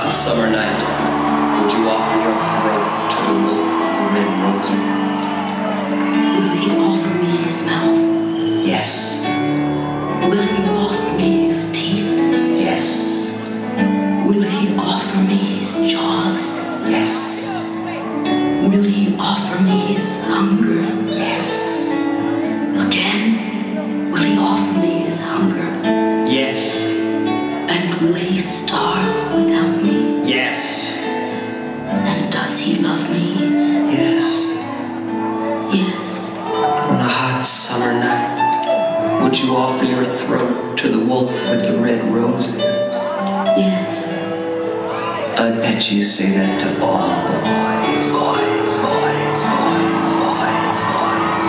hot summer night, would you offer your throat to the wolf with the red roses? Will he offer me his mouth? Yes. Will he offer me his teeth? Yes. Will he offer me his jaws? Yes. Will he offer me his hunger? Yes. Again, will he offer me his hunger? Yes. And will he starve without me? Yes. And does he love me? Yes. Yes. On a hot summer night, would you offer your throat to the wolf with the red roses? Yes. I bet you say that to all the boys, boys, boys, boys, boys, boys,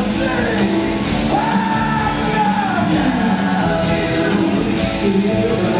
Yeah.